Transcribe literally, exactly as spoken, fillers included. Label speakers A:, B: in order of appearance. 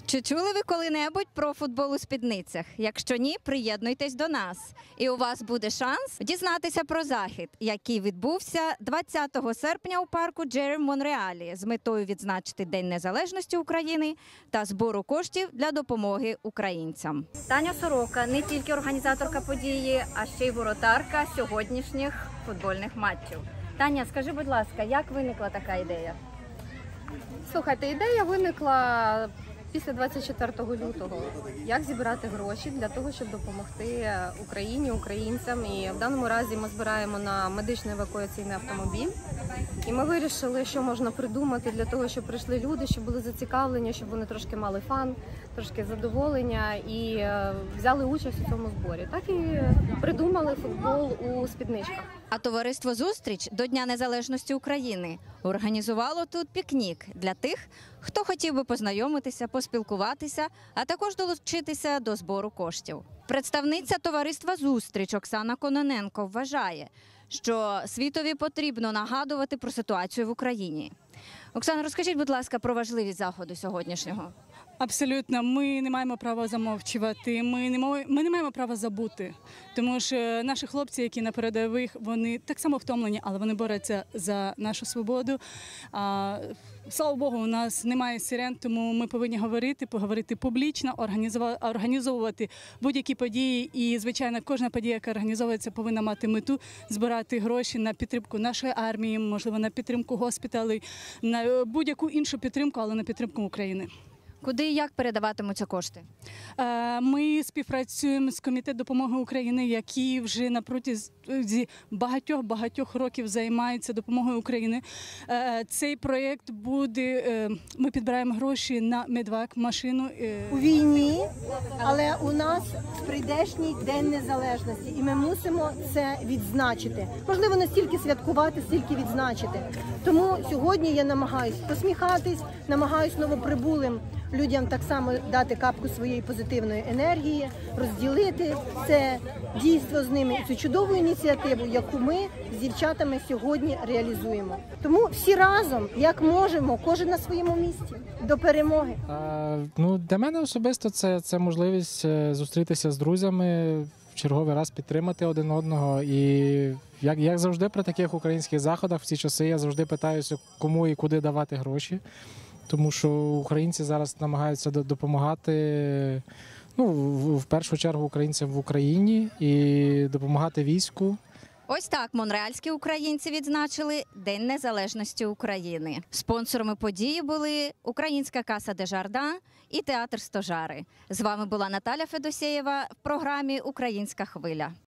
A: Чи чули ви коли-небудь про футбол у спідницях? Якщо ні, приєднуйтесь до нас. І у вас буде шанс дізнатися про захід, який відбувся двадцятого серпня у парку Джері в Монреалі з метою відзначити День Незалежності України та збору коштів для допомоги українцям. Таня Сорока не тільки організаторка події, а ще й воротарка сьогоднішніх футбольних матчів. Таня, скажи, будь ласка, як виникла така ідея?
B: Слухайте, ідея виникла після двадцять четвертого лютого. Як зібрати гроші для того, щоб допомогти Україні, українцям. І в даному разі ми збираємо на медичний евакуаційний автомобіль. І ми вирішили, що можна придумати для того, щоб прийшли люди, щоб були зацікавлені, щоб вони трошки мали фан, трошки задоволення і взяли участь у цьому зборі. Так і придумали футбол у спідничках.
A: А товариство «Зустріч» до Дня Незалежності України організувало тут пікнік для тих, хто хотів би познайомитися, поспілкуватися, а також долучитися до збору коштів. Представниця товариства «Зустріч» Оксана Кононенко вважає, що світові потрібно нагадувати про ситуацію в Україні. Оксана, розкажіть, будь ласка, про важливість заходу сьогоднішнього.
C: Абсолютно, ми не маємо права замовчувати, ми не, мов... ми не маємо права забути, тому що наші хлопці, які на передових, вони так само втомлені, але вони борються за нашу свободу. А, слава Богу, у нас немає сирен, тому ми повинні говорити, поговорити публічно, організовувати будь-які події. І, звичайно, кожна подія, яка організовується, повинна мати мету збирати гроші на підтримку нашої армії, можливо, на підтримку госпіталей, на будь-яку іншу підтримку, але на підтримку України.
A: Куди і як передаватимуться кошти?
C: Ми співпрацюємо з Комітетом допомоги України, який вже на протязі багатьох-багатьох років займається допомогою України. Цей проєкт буде, ми підбираємо гроші на медвак, машину.
D: У війні, але у нас прийдешній День Незалежності, і ми мусимо це відзначити. Можливо, не стільки святкувати, стільки відзначити. Тому сьогодні я намагаюся посміхатись, намагаюся новоприбулим людям так само дати капку своєї позитивної енергії, розділити це дійство з ними і цю чудову ініціативу, яку ми з дівчатами сьогодні реалізуємо. Тому всі разом, як можемо, кожен на своєму місці, до перемоги.
E: А, ну, для мене особисто це, це можливість зустрітися з друзями, в черговий раз підтримати один одного. І як, як завжди при таких українських заходах в ці часи я завжди питаюся, кому і куди давати гроші. Тому що українці зараз намагаються допомагати, ну, в першу чергу українцям в Україні і допомагати війську.
A: Ось так монреальські українці відзначили День Незалежності України. Спонсорами події були Українська каса Дежардан і театр Стожари. З вами була Наталя Федосєєва в програмі «Українська хвиля».